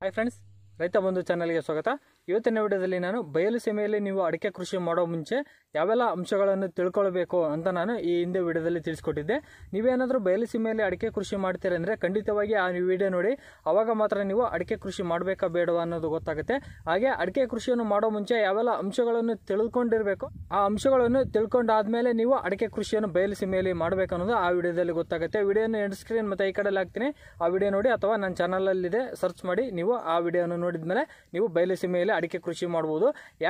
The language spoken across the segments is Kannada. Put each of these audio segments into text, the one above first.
ಹಾಯ್ ಫ್ರೆಂಡ್ಸ್, ರೈತ ಬಂಧು ಚಾನಲ್ಗೆ ಸ್ವಾಗತ. ಇವತ್ತಿನ ವಿಡಿಯೋದಲ್ಲಿ ನಾನು ಬಯಲು ಸೀಮೆಯಲ್ಲಿ ನೀವು ಅಡಿಕೆ ಕೃಷಿ ಮಾಡೋ ಮುಂಚೆ ಯಾವೆಲ್ಲ ಅಂಶಗಳನ್ನು ತಿಳ್ಕೊಳ್ಬೇಕು ಅಂತ ನಾನು ಈ ಹಿಂದೆ ವಿಡಿಯೋದಲ್ಲಿ ತಿಳಿಸ್ಕೊಟ್ಟಿದ್ದೆ. ನೀವೇನಾದರೂ ಬಯಲು ಸೀಮೆಯಲ್ಲಿ ಅಡಿಕೆ ಕೃಷಿ ಮಾಡ್ತೀರ ಅಂದರೆ ಖಂಡಿತವಾಗಿ ಆ ವಿಡಿಯೋ ನೋಡಿ, ಆವಾಗ ಮಾತ್ರ ನೀವು ಅಡಿಕೆ ಕೃಷಿ ಮಾಡಬೇಕಾ ಬೇಡವಾ ಅನ್ನೋದು ಗೊತ್ತಾಗುತ್ತೆ. ಹಾಗೆ ಅಡಿಕೆ ಕೃಷಿಯನ್ನು ಮಾಡೋ ಮುಂಚೆ ಯಾವೆಲ್ಲ ಅಂಶಗಳನ್ನು ತಿಳ್ಕೊಂಡಿರಬೇಕು, ಆ ಅಂಶಗಳನ್ನು ತಿಳ್ಕೊಂಡಾದ್ಮೇಲೆ ನೀವು ಅಡಿಕೆ ಕೃಷಿಯನ್ನು ಬಯಲು ಸೀಮೆಯಲ್ಲಿ ಮಾಡಬೇಕು ಅನ್ನೋದು ಆ ವಿಡಿಯೋದಲ್ಲಿ ಗೊತ್ತಾಗುತ್ತೆ. ವಿಡಿಯೋನ ಎಂಡ್ ಸ್ಕ್ರೀನ್ ಮತ್ತು ಈ ಕಡೆ ಹಾಕ್ತೀನಿ, ಆ ವಿಡಿಯೋ ನೋಡಿ, ಅಥವಾ ನನ್ನ ಚಾನಲಲ್ಲಿದೆ ಸರ್ಚ್ ಮಾಡಿ ನೀವು ಆ ವಿಡಿಯೋನ ನೋಡಿದ್ಮೇಲೆ ನೀವು ಬಯಲು ಸೀಮೆಯಲ್ಲಿ ಅಡಿಕೆ ಕೃಷಿ ಮಾಡ್ಬೋದು.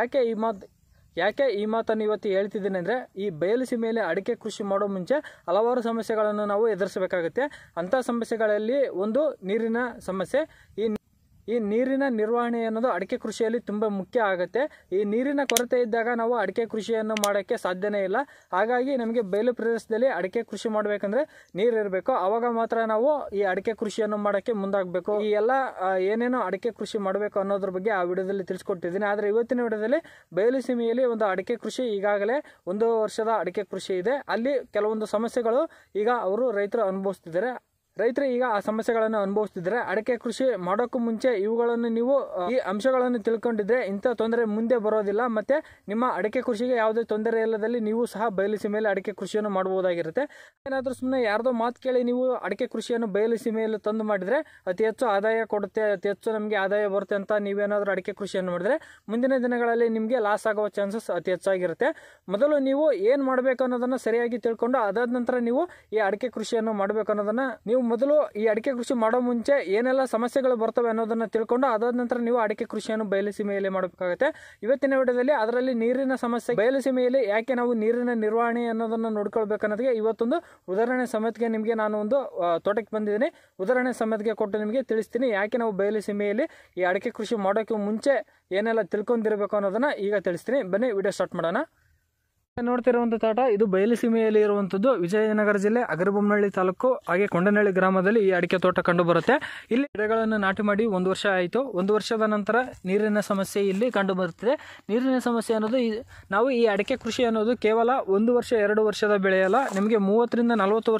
ಯಾಕೆ ಈ ಮಾತನ್ನು ಇವತ್ತು ಹೇಳ್ತಿದ್ದೀನಿ ಅಂದರೆ, ಈ ಬಯಲು ಸೀಮೆಯಲ್ಲಿ ಅಡಿಕೆ ಕೃಷಿ ಮಾಡೋ ಮುಂಚೆ ಹಲವಾರು ಸಮಸ್ಯೆಗಳನ್ನು ನಾವು ಎದುರಿಸಬೇಕಾಗುತ್ತೆ. ಅಂಥ ಸಮಸ್ಯೆಗಳಲ್ಲಿ ಒಂದು ನೀರಿನ ಸಮಸ್ಯೆ. ಈ ನೀರಿನ ನಿರ್ವಹಣೆ ಅನ್ನೋದು ಅಡಿಕೆ ಕೃಷಿಯಲ್ಲಿ ತುಂಬ ಮುಖ್ಯ ಆಗುತ್ತೆ. ಈ ನೀರಿನ ಕೊರತೆ ಇದ್ದಾಗ ನಾವು ಅಡಿಕೆ ಕೃಷಿಯನ್ನು ಮಾಡೋಕ್ಕೆ ಸಾಧ್ಯನೇ ಇಲ್ಲ. ಹಾಗಾಗಿ ನಮಗೆ ಬಯಲು ಪ್ರದೇಶದಲ್ಲಿ ಅಡಿಕೆ ಕೃಷಿ ಮಾಡಬೇಕಂದ್ರೆ ನೀರು ಇರಬೇಕು, ಆವಾಗ ಮಾತ್ರ ನಾವು ಈ ಅಡಿಕೆ ಕೃಷಿಯನ್ನು ಮಾಡೋಕ್ಕೆ ಮುಂದಾಗಬೇಕು. ಈ ಎಲ್ಲ ಏನೇನು ಅಡಿಕೆ ಕೃಷಿ ಮಾಡಬೇಕು ಅನ್ನೋದ್ರ ಬಗ್ಗೆ ಆ ವಿಡಿಯೋದಲ್ಲಿ ತಿಳಿಸ್ಕೊಟ್ಟಿದ್ದೀನಿ. ಆದರೆ ಇವತ್ತಿನ ವಿಡಿಯೋದಲ್ಲಿ ಬಯಲು ಸೀಮೆಯಲ್ಲಿ ಒಂದು ಅಡಿಕೆ ಕೃಷಿ ಈಗಾಗಲೇ 1 ವರ್ಷದ ಅಡಿಕೆ ಕೃಷಿ ಇದೆ. ಅಲ್ಲಿ ಕೆಲವೊಂದು ಸಮಸ್ಯೆಗಳು ಈಗ ರೈತರು ಅನುಭವಿಸ್ತಿದ್ದಾರೆ. ರೈತರು ಈಗ ಆ ಸಮಸ್ಯೆಗಳನ್ನು ಅನುಭವಿಸ್ತಿದ್ದಾರೆ. ಅಡಿಕೆ ಕೃಷಿ ಮಾಡೋಕ್ಕೂ ಮುಂಚೆ ಇವುಗಳನ್ನು ನೀವು ಈ ಅಂಶಗಳನ್ನು ತಿಳ್ಕೊಂಡಿದ್ರೆ ಇಂಥ ತೊಂದರೆ ಮುಂದೆ ಬರೋದಿಲ್ಲ. ಮತ್ತೆ ನಿಮ್ಮ ಅಡಿಕೆ ಕೃಷಿಗೆ ಯಾವುದೇ ತೊಂದರೆ ಇಲ್ಲದಲ್ಲಿ ನೀವು ಸಹ ಬಯಲು ಸೀಮೆಯಲ್ಲಿ ಅಡಿಕೆ ಕೃಷಿಯನ್ನು ಮಾಡಬಹುದಾಗಿರುತ್ತೆ. ಏನಾದರೂ ಸುಮ್ಮನೆ ಯಾರ್ದೋ ಮಾತು ಕೇಳಿ ನೀವು ಅಡಿಕೆ ಕೃಷಿಯನ್ನು ಬಯಲು ಸೀಮೆಯಲ್ಲಿ ತಂದು ಮಾಡಿದ್ರೆ ಅತಿ ಹೆಚ್ಚು ಆದಾಯ ಕೊಡುತ್ತೆ, ಅತಿ ಹೆಚ್ಚು ನಮಗೆ ಆದಾಯ ಬರುತ್ತೆ ಅಂತ ನೀವೇನಾದರೂ ಅಡಿಕೆ ಕೃಷಿಯನ್ನು ಮಾಡಿದ್ರೆ ಮುಂದಿನ ದಿನಗಳಲ್ಲಿ ನಿಮಗೆ ಲಾಸ್ ಆಗುವ ಚಾನ್ಸಸ್ ಅತಿ ಹೆಚ್ಚಾಗಿರುತ್ತೆ. ಮೊದಲು ನೀವು ಏನು ಮಾಡಬೇಕು ಅನ್ನೋದನ್ನು ಸರಿಯಾಗಿ ತಿಳ್ಕೊಂಡು ಅದಾದ ನಂತರ ನೀವು ಈ ಅಡಿಕೆ ಕೃಷಿಯನ್ನು ಮಾಡಬೇಕು ಅನ್ನೋದನ್ನ ನೀವು ಮೊದಲು ಈ ಅಡಿಕೆ ಕೃಷಿ ಮಾಡೋ ಮುಂಚೆ ಏನೆಲ್ಲ ಸಮಸ್ಯೆಗಳು ಬರ್ತವೆ ಅನ್ನೋದನ್ನ ತಿಳ್ಕೊಂಡು ಅದಾದ ನಂತರ ನೀವು ಅಡಿಕೆ ಕೃಷಿಯನ್ನು ಬಯಲು ಸೀಮೆಯಲ್ಲಿ ಮಾಡಬೇಕಾಗುತ್ತೆ. ಇವತ್ತಿನ ವಿಡಿಯೋದಲ್ಲಿ ಅದರಲ್ಲಿ ನೀರಿನ ಸಮಸ್ಯೆ, ಬಯಲು ಸೀಮೆಯಲ್ಲಿ ಯಾಕೆ ನಾವು ನೀರಿನ ನಿರ್ವಹಣೆ ಅನ್ನೋದನ್ನ ನೋಡ್ಕೊಳ್ಬೇಕನ್ನೋದಕ್ಕೆ ಇವತ್ತೊಂದು ಉದಾಹರಣೆ ಸಮೇತಗೆ ನಿಮಗೆ ನಾನು ಒಂದು ತೋಟಕ್ಕೆ ಬಂದಿದ್ದೀನಿ. ಉದಾಹರಣೆ ಸಮೇತಗೆ ಕೊಟ್ಟು ನಿಮಗೆ ತಿಳಿಸ್ತೀನಿ ಯಾಕೆ ನಾವು ಬಯಲು ಸೀಮೆಯಲ್ಲಿ ಈ ಅಡಿಕೆ ಕೃಷಿ ಮಾಡೋಕೆ ಮುಂಚೆ ಏನೆಲ್ಲ ತಿಳ್ಕೊಂಡಿರಬೇಕು ಅನ್ನೋದನ್ನ ಈಗ ತಿಳಿಸ್ತೀನಿ. ಬನ್ನಿ ವಿಡಿಯೋ ಸ್ಟಾರ್ಟ್ ಮಾಡೋಣ. ನೋಡ್ತಿರುವಂಥ ತೋಟ ಇದು ಬಯಲು ಸೀಮೆಯಲ್ಲಿ ಇರುವಂಥದ್ದು. ವಿಜಯನಗರ ಜಿಲ್ಲೆ ಅಗರಬೊಮ್ಮನಹಳ್ಳಿ ತಾಲೂಕು ಹಾಗೆ ಕೊಂಡನಹಳ್ಳಿ ಗ್ರಾಮದಲ್ಲಿ ಈ ಅಡಿಕೆ ತೋಟ ಕಂಡು ಬರುತ್ತೆ. ಇಲ್ಲಿ ಗಿಡಗಳನ್ನು ನಾಟಿ ಮಾಡಿ 1 ವರ್ಷ ಆಯಿತು. 1 ವರ್ಷದ ನಂತರ ನೀರಿನ ಸಮಸ್ಯೆ ಇಲ್ಲಿ ಕಂಡು ಬರುತ್ತದೆ. ನೀರಿನ ಸಮಸ್ಯೆ ಅನ್ನೋದು ನಾವು ಈ ಅಡಿಕೆ ಕೃಷಿ ಅನ್ನೋದು ಕೇವಲ 1 ವರ್ಷ 2 ವರ್ಷದ ಬೆಳೆಯಲ್ಲ, ನಿಮಗೆ 30ರಿಂದ 40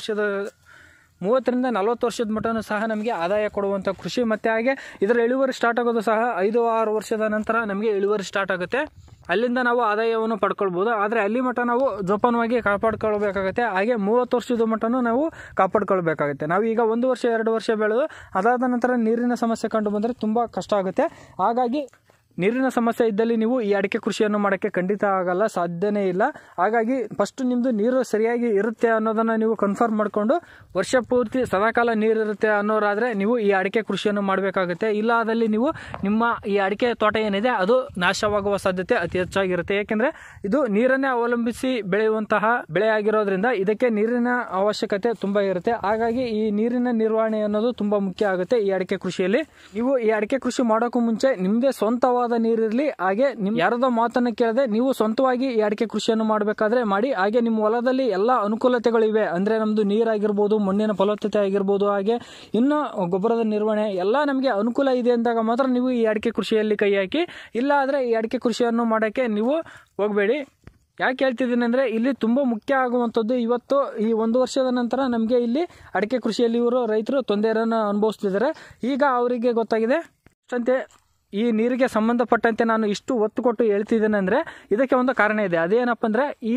ವರ್ಷದ ಮಟ್ಟನೂ ಸಹ ನಮಗೆ ಆದಾಯ ಕೊಡುವಂಥ ಕೃಷಿ. ಮತ್ತು ಹಾಗೆ ಇದರ ಇಳುವರಿ ಸ್ಟಾರ್ಟ್ ಆಗೋದು ಸಹ 5-6 ವರ್ಷದ ನಂತರ ನಮಗೆ ಇಳುವರಿ ಸ್ಟಾರ್ಟ್ ಆಗುತ್ತೆ. ಅಲ್ಲಿಂದ ನಾವು ಆದಾಯವನ್ನು ಪಡ್ಕೊಳ್ಬೋದು. ಆದರೆ ಅಲ್ಲಿ ಮಟ್ಟ ನಾವು ಜೋಪಾನವಾಗಿ ಕಾಪಾಡ್ಕೊಳ್ಬೇಕಾಗುತ್ತೆ. ಹಾಗೆ 30 ವರ್ಷದ ಮಟ್ಟನೂ ನಾವು ಕಾಪಾಡ್ಕೊಳ್ಬೇಕಾಗುತ್ತೆ. ನಾವು ಈಗ 1 ವರ್ಷ 2 ವರ್ಷ ಬೆಳೆದು ಅದಾದ ನಂತರ ನೀರಿನ ಸಮಸ್ಯೆ ಕಂಡು ಬಂದರೆ ತುಂಬ ಕಷ್ಟ ಆಗುತ್ತೆ. ಹಾಗಾಗಿ ನೀರಿನ ಸಮಸ್ಯೆ ಇದ್ದಲ್ಲಿ ನೀವು ಈ ಅಡಿಕೆ ಕೃಷಿಯನ್ನು ಮಾಡೋಕ್ಕೆ ಖಂಡಿತ ಆಗಲ್ಲ, ಸಾಧ್ಯನೇ ಇಲ್ಲ. ಹಾಗಾಗಿ ಫಸ್ಟ್ ನಿಮ್ಮದು ನೀರು ಸರಿಯಾಗಿ ಇರುತ್ತೆ ಅನ್ನೋದನ್ನು ನೀವು ಕನ್ಫರ್ಮ್ ಮಾಡಿಕೊಂಡು ವರ್ಷ ಪೂರ್ತಿ ಸದಾಕಾಲ ನೀರಿರುತ್ತೆ ಅನ್ನೋರಾದರೆ ನೀವು ಈ ಅಡಿಕೆ ಕೃಷಿಯನ್ನು ಮಾಡಬೇಕಾಗುತ್ತೆ. ಇಲ್ಲ ಆದಲ್ಲಿ ನೀವು ನಿಮ್ಮ ಈ ಅಡಿಕೆ ತೋಟ ಏನಿದೆ ಅದು ನಾಶವಾಗುವ ಸಾಧ್ಯತೆ ಅತಿ ಹೆಚ್ಚಾಗಿರುತ್ತೆ. ಏಕೆಂದರೆ ಇದು ನೀರನ್ನೇ ಅವಲಂಬಿಸಿ ಬೆಳೆಯುವಂತಹ ಬೆಳೆ ಆಗಿರೋದ್ರಿಂದ ಇದಕ್ಕೆ ನೀರಿನ ಅವಶ್ಯಕತೆ ತುಂಬ ಇರುತ್ತೆ. ಹಾಗಾಗಿ ಈ ನೀರಿನ ನಿರ್ವಹಣೆ ಅನ್ನೋದು ತುಂಬ ಮುಖ್ಯ ಆಗುತ್ತೆ ಈ ಅಡಿಕೆ ಕೃಷಿಯಲ್ಲಿ. ನೀವು ಈ ಅಡಿಕೆ ಕೃಷಿ ಮಾಡೋಕ್ಕೂ ಮುಂಚೆ ನಿಮ್ಮದೇ ಸ್ವಂತವಾದ ನೀರಿರಲಿ, ಹಾಗೆ ನಿಮ್ ಯಾರದ ಮಾತನ್ನ ಕೇಳದೆ ನೀವು ಸ್ವಂತವಾಗಿ ಈ ಅಡಿಕೆ ಕೃಷಿಯನ್ನು ಮಾಡಬೇಕಾದ್ರೆ ಮಾಡಿ. ಹಾಗೆ ನಿಮ್ಮ ಹೊಲದಲ್ಲಿ ಎಲ್ಲ ಅನುಕೂಲತೆಗಳಿವೆ ಅಂದ್ರೆ ನಮ್ದು ನೀರಾಗಿರ್ಬೋದು, ಮಣ್ಣಿನ ಫಲವತ್ತತೆ ಆಗಿರ್ಬೋದು, ಹಾಗೆ ಇನ್ನು ಗೊಬ್ಬರದ ನಿರ್ವಹಣೆ ಎಲ್ಲ ನಮಗೆ ಅನುಕೂಲ ಇದೆ ಅಂದಾಗ ಮಾತ್ರ ನೀವು ಈ ಅಡಿಕೆ ಕೃಷಿಯಲ್ಲಿ ಕೈ ಹಾಕಿ. ಇಲ್ಲ ಆದ್ರೆ ಈ ಅಡಿಕೆ ಕೃಷಿಯನ್ನು ಮಾಡೋಕ್ಕೆ ನೀವು ಹೋಗಬೇಡಿ. ಯಾಕೆ ಹೇಳ್ತಿದ್ದೀನಿ ಅಂದರೆ ಇಲ್ಲಿ ತುಂಬ ಮುಖ್ಯ ಆಗುವಂಥದ್ದು ಇವತ್ತು ಈ 1 ವರ್ಷದ ನಂತರ ನಮಗೆ ಇಲ್ಲಿ ಅಡಿಕೆ ಕೃಷಿಯಲ್ಲಿ ರೈತರು ತೊಂದರೆಯನ್ನು ಅನುಭವಿಸ್ತಿದ್ದಾರೆ. ಈಗ ಅವರಿಗೆ ಗೊತ್ತಾಗಿದೆ ಅಷ್ಟಂತೆ ಈ ನೀರಿಗೆ ಸಂಬಂಧಪಟ್ಟಂತೆ ನಾನು ಇಷ್ಟು ಒತ್ತು ಕೊಟ್ಟು ಹೇಳ್ತಿದ್ದೇನೆ ಅಂದರೆ ಇದಕ್ಕೆ ಒಂದು ಕಾರಣ ಇದೆ. ಅದೇನಪ್ಪ ಅಂದರೆ ಈ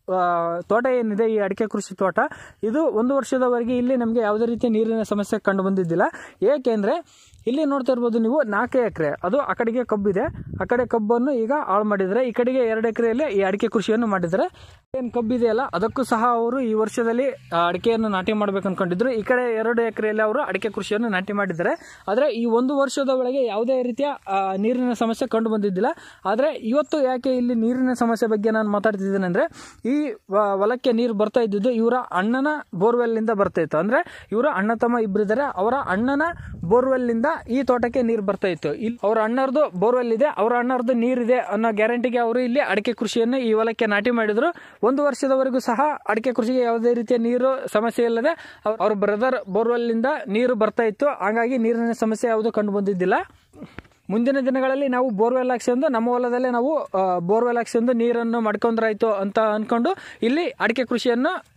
ತೋಟ ಏನಿದೆ, ಈ ಅಡಿಕೆ ಕೃಷಿ ತೋಟ, ಇದು 1 ವರ್ಷದವರೆಗೆ ಇಲ್ಲಿ ನಮಗೆ ಯಾವುದೇ ರೀತಿಯ ನೀರಿನ ಸಮಸ್ಯೆ ಕಂಡು ಬಂದಿದ್ದಿಲ್ಲ. ಏಕೆಂದರೆ ಇಲ್ಲಿ ನೋಡ್ತಾ ಇರ್ಬೋದು ನೀವು 4 ಎಕರೆ, ಅದು ಆ ಕಡೆಗೆ ಕಬ್ಬಿದೆ, ಆ ಕಡೆ ಕಬ್ಬನ್ನು ಈಗ ಹಾಳು ಮಾಡಿದರೆ, ಈ ಕಡೆಗೆ 2 ಎಕರೆಯಲ್ಲಿ ಈ ಅಡಿಕೆ ಕೃಷಿಯನ್ನು ಮಾಡಿದರೆ, ಏನು ಕಬ್ಬಿದೆಯಲ್ಲ ಅದಕ್ಕೂ ಸಹ ಅವರು ಈ ವರ್ಷದಲ್ಲಿ ಅಡಿಕೆಯನ್ನು ನಾಟಿ ಮಾಡ್ಬೇಕು ಅನ್ಕೊಂಡಿದ್ರು. ಈ ಕಡೆ 2 ಎಕರೆಯಲ್ಲಿ ಅವರು ಅಡಿಕೆ ಕೃಷಿಯನ್ನು ನಾಟಿ ಮಾಡಿದ್ದಾರೆ. ಆದರೆ ಈ 1 ವರ್ಷದ ಒಳಗೆ ಯಾವುದೇ ರೀತಿಯ ನೀರಿನ ಸಮಸ್ಯೆ ಕಂಡು ಬಂದಿದ್ದಿಲ್ಲ. ಆದರೆ ಇವತ್ತು ಯಾಕೆ ಇಲ್ಲಿ ನೀರಿನ ಸಮಸ್ಯೆ ಬಗ್ಗೆ ನಾನು ಮಾತಾಡ್ತಿದ್ದೇನೆ ಅಂದರೆ, ಈ ಹೊಲಕ್ಕೆ ನೀರು ಬರ್ತಾ ಇದ್ದಿದ್ದು ಇವರ ಅಣ್ಣನ ಬೋರ್ವೆಲ್ನಿಂದ ಬರ್ತಾ ಇತ್ತು. ಅಂದರೆ ಇವರ ಅಣ್ಣ ತಮ್ಮ ಇಬ್ಬರಿದ್ದಾರೆ, ಅವರ ಅಣ್ಣನ ಬೋರ್ವೆಲ್ನಿಂದ ಈ ತೋಟಕ್ಕೆ ನೀರು ಬರ್ತಾ ಇತ್ತು. ಇಲ್ಲಿ ಅವರ ಅಣ್ಣರದು ಬೋರ್ವೆಲ್ ಇದೆ, ಅವರ ಅಣ್ಣರದು ನೀರಿದೆ ಅನ್ನೋ ಗ್ಯಾರಂಟಿಗೆ ಅವರು ಇಲ್ಲಿ ಅಡಿಕೆ ಕೃಷಿಯನ್ನು ಈ ಹೊಲಕ್ಕೆ ನಾಟಿ ಮಾಡಿದ್ರು. 1 ವರ್ಷದವರೆಗೂ ಸಹ ಅಡಿಕೆ ಕೃಷಿಗೆ ಯಾವುದೇ ರೀತಿಯ ನೀರು ಸಮಸ್ಯೆ ಇಲ್ಲದೆ ಅವ್ರ ಬ್ರದರ್ ಬೋರ್ವೆಲ್ನಿಂದ ನೀರು ಬರ್ತಾ ಇತ್ತು. ಹಾಗಾಗಿ ನೀರಿನ ಸಮಸ್ಯೆ ಯಾವುದು ಕಂಡು ಬಂದಿದ್ದಿಲ್ಲ. ಮುಂದಿನ ದಿನಗಳಲ್ಲಿ ನಾವು ಬೋರ್ವೆಲ್ ಹಾಕ್ಸಂದು ನಮ್ಮ ಹೊಲದಲ್ಲೇ ನಾವು ಬೋರ್ವೆಲ್ ಹಾಕ್ಸಂದು ನೀರನ್ನು ಮಾಡ್ಕೊಂಡ್ರಾಯ್ತು ಅಂತ ಅನ್ಕೊಂಡು ಇಲ್ಲಿ ಅಡಿಕೆ ಕೃಷಿಯನ್ನು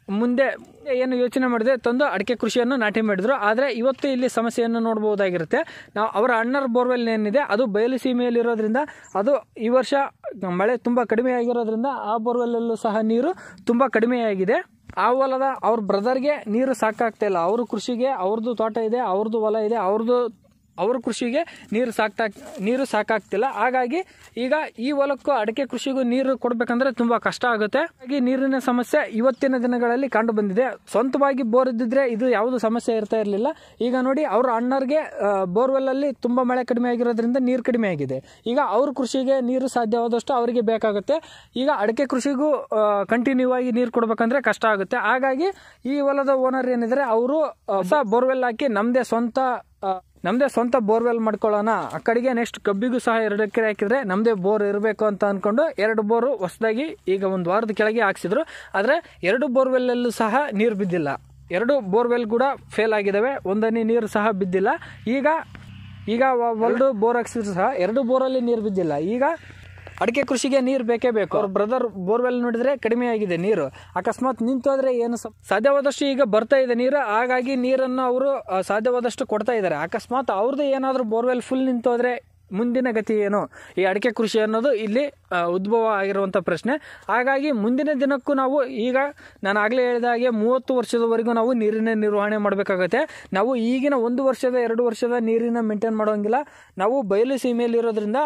ಮುಂದೆ ಏನು ಯೋಚನೆ ಮಾಡಿದೆ ತಂದು ಅಡಿಕೆ ಕೃಷಿಯನ್ನು ನಾಟಿ ಮಾಡಿದ್ರು. ಆದರೆ ಇವತ್ತು ಇಲ್ಲಿ ಸಮಸ್ಯೆಯನ್ನು ನೋಡಬಹುದಾಗಿರುತ್ತೆ. ನಾವು ಅವರ ಅಣ್ಣರ ಬೋರ್ವೆಲ್ ಏನಿದೆ ಅದು ಬಯಲು ಸೀಮೆಯಲ್ಲಿರೋದ್ರಿಂದ ಅದು ಈ ವರ್ಷ ಮಳೆ ತುಂಬ ಕಡಿಮೆ ಆಗಿರೋದ್ರಿಂದ ಆ ಬೋರ್ವೆಲ್ಲಲ್ಲೂ ಸಹ ನೀರು ತುಂಬ ಕಡಿಮೆಯಾಗಿದೆ. ಆ ಹೊಲದ ಅವ್ರ ಬ್ರದರ್ಗೆ ನೀರು ಸಾಕಾಗ್ತಾ ಇಲ್ಲ. ಅವ್ರ ಕೃಷಿಗೆ ಅವ್ರದ್ದು ತೋಟ ಇದೆ, ಅವ್ರದ್ದು ಹೊಲ ಇದೆ, ಅವ್ರ ಕೃಷಿಗೆ ನೀರು ಸಾಕಾಗ್ತಿಲ್ಲ. ಹಾಗಾಗಿ ಈಗ ಈ ಹೊಲಕ್ಕೂ ಅಡಿಕೆ ಕೃಷಿಗೂ ನೀರು ಕೊಡಬೇಕಂದ್ರೆ ತುಂಬ ಕಷ್ಟ ಆಗುತ್ತೆ. ಹಾಗಾಗಿ ನೀರಿನ ಸಮಸ್ಯೆ ಇವತ್ತಿನ ದಿನಗಳಲ್ಲಿ ಕಂಡು ಬಂದಿದೆ. ಸ್ವಂತವಾಗಿ ಬೋರ್ ಇದ್ದಿದ್ರೆ ಇದು ಯಾವುದು ಸಮಸ್ಯೆ ಇರ್ತಾ ಇರಲಿಲ್ಲ. ಈಗ ನೋಡಿ ಅವ್ರ ಅಣ್ಣರಿಗೆ ಬೋರ್ವೆಲ್ಲಲ್ಲಿ ತುಂಬ ಮಳೆ ಕಡಿಮೆ ಆಗಿರೋದ್ರಿಂದ ನೀರು ಕಡಿಮೆ ಆಗಿದೆ. ಈಗ ಅವ್ರ ಕೃಷಿಗೆ ನೀರು ಸಾಧ್ಯವಾದಷ್ಟು ಅವರಿಗೆ ಬೇಕಾಗುತ್ತೆ. ಈಗ ಅಡಿಕೆ ಕೃಷಿಗೂ ಕಂಟಿನ್ಯೂ ಆಗಿ ನೀರು ಕೊಡಬೇಕಂದ್ರೆ ಕಷ್ಟ ಆಗುತ್ತೆ. ಹಾಗಾಗಿ ಈ ಹೊಲದ ಓನರ್ ಏನಿದ್ದಾರೆ ಅವರು ಹೊಸ ಬೋರ್ವೆಲ್ ಹಾಕಿ ನಮ್ಮದೇ ಸ್ವಂತ ಬೋರ್ವೆಲ್ ಮಾಡ್ಕೊಳ್ಳೋಣ, ಆ ಕಡೆಗೆ ನೆಕ್ಸ್ಟ್ ಕಬ್ಬಿಗೂ ಸಹ 2 ಎಕರೆ ಹಾಕಿದ್ರೆ ನಮ್ಮದೇ ಬೋರ್ ಇರಬೇಕು ಅಂತ ಅಂದ್ಕೊಂಡು 2 ಬೋರು ಹೊಸದಾಗಿ ಈಗ 1 ವಾರದ ಕೆಳಗೆ ಹಾಕ್ಸಿದ್ರು. ಆದರೆ 2 ಬೋರ್ವೆಲ್ಲಲ್ಲೂ ಸಹ ನೀರು ಬಿದ್ದಿಲ್ಲ. 2 ಬೋರ್ವೆಲ್ ಕೂಡ ಫೇಲ್ ಆಗಿದ್ದಾವೆ. ಒಂದನೇ ನೀರು ಸಹ ಬಿದ್ದಿಲ್ಲ. ಈಗ 1 ಬೋರ್ ಹಾಕ್ಸಿದ್ರು ಸಹ 2 ಬೋರಲ್ಲಿ ನೀರು ಬಿದ್ದಿಲ್ಲ. ಈಗ ಅಡಿಕೆ ಕೃಷಿಗೆ ನೀರು ಬೇಕೇ ಬೇಕು. ಅವ್ರ ಬ್ರದರ್ ಬೋರ್ವೆಲ್ ನೋಡಿದ್ರೆ ಕಡಿಮೆ ಆಗಿದೆ ನೀರು. ಅಕಸ್ಮಾತ್ ನಿಂತೋದ್ರೆ ಏನು ಸಾಧ್ಯವಾದಷ್ಟು ಈಗ ಬರ್ತಾ ಇದೆ ನೀರು. ಹಾಗಾಗಿ ನೀರನ್ನು ಅವರು ಸಾಧ್ಯವಾದಷ್ಟು ಕೊಡ್ತಾ ಇದ್ದಾರೆ. ಅಕಸ್ಮಾತ್ ಅವ್ರದ್ದು ಏನಾದರೂ ಬೋರ್ವೆಲ್ ಫುಲ್ ನಿಂತೋದ್ರೆ ಮುಂದಿನ ಗತಿ ಏನು? ಈ ಅಡಿಕೆ ಕೃಷಿ ಅನ್ನೋದು ಇಲ್ಲಿ ಉದ್ಭವ ಆಗಿರುವಂಥ ಪ್ರಶ್ನೆ. ಹಾಗಾಗಿ ಮುಂದಿನ ದಿನಕ್ಕೂ ನಾವು ಈಗ ನಾನು ಆಗಲೇ ಹೇಳಿದ ಹಾಗೆ 30 ವರ್ಷದವರೆಗೂ ನಾವು ನೀರಿನ ನಿರ್ವಹಣೆ ಮಾಡಬೇಕಾಗತ್ತೆ. ನಾವು ಈಗಿನ 1 ವರ್ಷದ 2 ವರ್ಷದ ನೀರಿನ ಮೇಂಟೈನ್ ಮಾಡೋಂಗಿಲ್ಲ. ನಾವು ಬಯಲು ಸೀಮೆಯಲ್ಲಿ ಇರೋದ್ರಿಂದ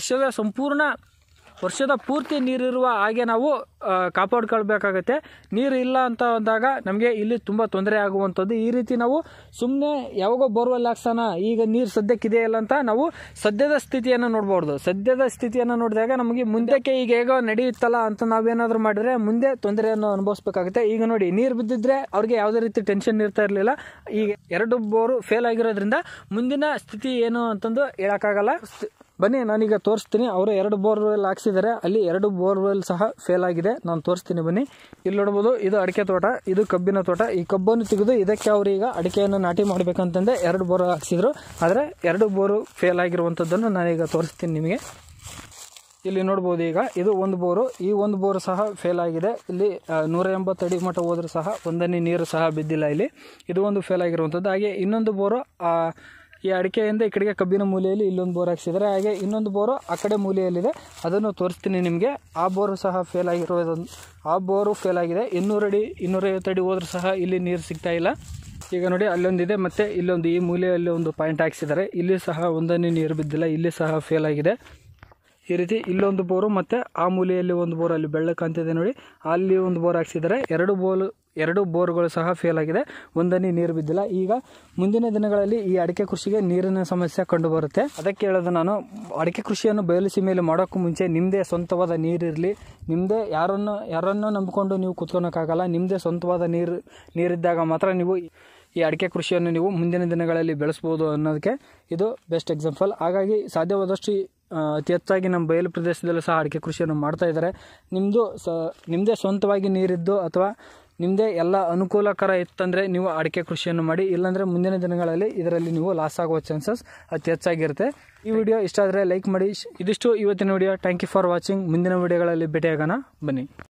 ವರ್ಷದ ಪೂರ್ತಿ ನೀರಿರುವ ಹಾಗೆ ನಾವು ಕಾಪಾಡ್ಕೊಳ್ಬೇಕಾಗತ್ತೆ. ನೀರು ಇಲ್ಲ ಅಂತ ಅಂದಾಗ ನಮಗೆ ಇಲ್ಲಿ ತುಂಬ ತೊಂದರೆ ಆಗುವಂಥದ್ದು. ಈ ರೀತಿ ನಾವು ಸುಮ್ಮನೆ ಯಾವಾಗೋ ಬೋರ್ವೆಲ್ ಹಾಕ್ಸೋಣ, ಈಗ ನೀರು ಸದ್ಯಕ್ಕಿದೆ ಇಲ್ಲ ಅಂತ ನಾವು ಸದ್ಯದ ಸ್ಥಿತಿಯನ್ನು ನೋಡ್ಬಾರ್ದು. ಸದ್ಯದ ಸ್ಥಿತಿಯನ್ನು ನೋಡಿದಾಗ ನಮಗೆ ಮುಂದಕ್ಕೆ ಈಗ ಹೇಗೋ ನಡೆಯುತ್ತಲ್ಲ ಅಂತ ನಾವೇನಾದರೂ ಮಾಡಿದ್ರೆ ಮುಂದೆ ತೊಂದರೆಯನ್ನು ಅನುಭವಿಸ್ಬೇಕಾಗುತ್ತೆ. ಈಗ ನೋಡಿ ನೀರು ಬಿದ್ದಿದ್ರೆ ಅವ್ರಿಗೆ ಯಾವುದೇ ರೀತಿ ಟೆನ್ಷನ್ ಇರ್ತಾ ಇರಲಿಲ್ಲ. ಈಗ 2 ಬೋರು ಫೇಲ್ ಆಗಿರೋದ್ರಿಂದ ಮುಂದಿನ ಸ್ಥಿತಿ ಏನು ಅಂತಂದು ಹೇಳೋಕ್ಕಾಗಲ್ಲ. ಬನ್ನಿ ನಾನೀಗ ತೋರಿಸ್ತೀನಿ. ಅವರು 2 ಬೋರ್ವೆಲ್ ಹಾಕ್ಸಿದ್ದಾರೆ. ಅಲ್ಲಿ 2 ಬೋರ್ವೆಲ್ ಸಹ ಫೇಲ್ ಆಗಿದೆ. ನಾನು ತೋರಿಸ್ತೀನಿ ಬನ್ನಿ. ಇಲ್ಲಿ ನೋಡ್ಬೋದು, ಇದು ಅಡಿಕೆ ತೋಟ, ಇದು ಕಬ್ಬಿನ ತೋಟ. ಈ ಕಬ್ಬನ್ನು ತೆಗೆದು ಇದಕ್ಕೆ ಅವರು ಈಗ ಅಡಿಕೆಯನ್ನು ನಾಟಿ ಮಾಡಬೇಕಂತಂದೆ 2 ಬೋರ್ ಹಾಕ್ಸಿದ್ರು. ಆದರೆ 2 ಬೋರು ಫೇಲ್ ಆಗಿರುವಂಥದ್ದನ್ನು ನಾನೀಗ ತೋರಿಸ್ತೀನಿ ನಿಮಗೆ. ಇಲ್ಲಿ ನೋಡ್ಬೋದು, ಈಗ ಇದು 1 ಬೋರು, ಈ 1 ಬೋರು ಸಹ ಫೇಲ್ ಆಗಿದೆ. ಇಲ್ಲಿ 180 ಅಡಿ ಮಟ್ಟ ಹೋದರೂ ಸಹ ಒಂದನೇ ನೀರು ಸಹ ಬಿದ್ದಿಲ್ಲ. ಇಲ್ಲಿ ಇದು ಒಂದು ಫೇಲ್ ಆಗಿರುವಂಥದ್ದು. ಹಾಗೆ ಇನ್ನೊಂದು ಬೋರು ಈ ಅಡಿಕೆಯಿಂದ ಈ ಕಡೆಗೆ ಕಬ್ಬಿನ ಮೂಲೆಯಲ್ಲಿ ಇಲ್ಲೊಂದು ಬೋರ್ ಹಾಕ್ಸಿದ್ದಾರೆ. ಹಾಗೆ ಇನ್ನೊಂದು ಬೋರು ಆ ಕಡೆ ಮೂಲೆಯಲ್ಲಿದೆ, ಅದನ್ನು ತೋರಿಸ್ತೀನಿ ನಿಮಗೆ. ಆ ಬೋರು ಸಹ ಫೇಲ್ ಆ ಬೋರು ಫೇಲ್ ಆಗಿದೆ. 200 ಅಡಿ 250 ಅಡಿ ಹೋದ್ರೂ ಸಹ ಇಲ್ಲಿ ನೀರು ಸಿಗ್ತಾ ಇಲ್ಲ. ಈಗ ನೋಡಿ ಅಲ್ಲೊಂದಿದೆ, ಮತ್ತು ಇಲ್ಲೊಂದು ಈ ಮೂಲೆಯಲ್ಲಿ ಒಂದು ಪಾಯಿಂಟ್ ಹಾಕ್ಸಿದ್ದಾರೆ. ಇಲ್ಲಿ ಸಹ ಒಂದನೇ ನೀರು ಬಿದ್ದಿಲ್ಲ, ಇಲ್ಲಿ ಸಹ ಫೇಲ್ ಆಗಿದೆ. ಈ ರೀತಿ ಇಲ್ಲೊಂದು ಬೋರು ಮತ್ತು ಆ ಮೂಲೆಯಲ್ಲಿ 1 ಬೋರ್, ಅಲ್ಲಿ ಬೆಳ್ಳ ಕಾಣ್ತಿದೆ ನೋಡಿ, ಅಲ್ಲಿ 1 ಬೋರ್ ಹಾಕ್ಸಿದ್ದಾರೆ. 2 ಬೋರ್ಗಳು ಸಹ ಫೇಲ್ ಆಗಿದೆ, ಒಂದನೇ ನೀರು ಬಿದ್ದಿಲ್ಲ. ಈಗ ಮುಂದಿನ ದಿನಗಳಲ್ಲಿ ಈ ಅಡಿಕೆ ಕೃಷಿಗೆ ನೀರಿನ ಸಮಸ್ಯೆ ಕಂಡು ಬರುತ್ತೆ. ಅದಕ್ಕೆ ಹೇಳೋದು ನಾನು, ಅಡಿಕೆ ಕೃಷಿಯನ್ನು ಬಯಲು ಸೀಮೆಯಲ್ಲಿ ಮಾಡೋಕ್ಕೂ ಮುಂಚೆ ನಿಮ್ಮದೇ ಸ್ವಂತವಾದ ನೀರಿರಲಿ. ನಿಮ್ಮದೇ ಯಾರನ್ನು ನಂಬಿಕೊಂಡು ನೀವು ಕುತ್ಕೊಳಕ್ಕಾಗಲ್ಲ. ನಿಮ್ಮದೇ ಸ್ವಂತವಾದ ನೀರಿದ್ದಾಗ ಮಾತ್ರ ನೀವು ಈ ಅಡಿಕೆ ಕೃಷಿಯನ್ನು ನೀವು ಮುಂದಿನ ದಿನಗಳಲ್ಲಿ ಬೆಳೆಸ್ಬೋದು ಅನ್ನೋದಕ್ಕೆ ಇದು ಬೆಸ್ಟ್ ಎಕ್ಸಾಂಪಲ್. ಹಾಗಾಗಿ ಸಾಧ್ಯವಾದಷ್ಟು ಅತಿ ಹೆಚ್ಚಾಗಿ ನಮ್ಮ ಬಯಲು ಪ್ರದೇಶದಲ್ಲೂ ಸಹ ಅಡಿಕೆ ಕೃಷಿಯನ್ನು ಮಾಡ್ತಾ ಇದ್ದಾರೆ. ನಿಮ್ಮದೇ ಸ್ವಂತವಾಗಿ ನೀರಿದ್ದು ಅಥವಾ ನಿಮ್ಮದೇ ಎಲ್ಲ ಅನುಕೂಲಕರ ಇತ್ತಂದರೆ ನೀವು ಅಡಿಕೆ ಕೃಷಿಯನ್ನು ಮಾಡಿ. ಇಲ್ಲಾಂದರೆ ಮುಂದಿನ ದಿನಗಳಲ್ಲಿ ಇದರಲ್ಲಿ ನೀವು ಲಾಸ್ ಆಗುವ ಚಾನ್ಸಸ್ ಅತಿ ಹೆಚ್ಚಾಗಿರುತ್ತೆ. ಈ ವಿಡಿಯೋ ಇಷ್ಟ ಆದರೆ ಲೈಕ್ ಮಾಡಿ. ಇದಿಷ್ಟು ಇವತ್ತಿನ video. Thank you for watching. ಮುಂದಿನ ವಿಡಿಯೋಗಳಲ್ಲಿ ಭೇಟಿಯಾಗೋಣ ಬನ್ನಿ.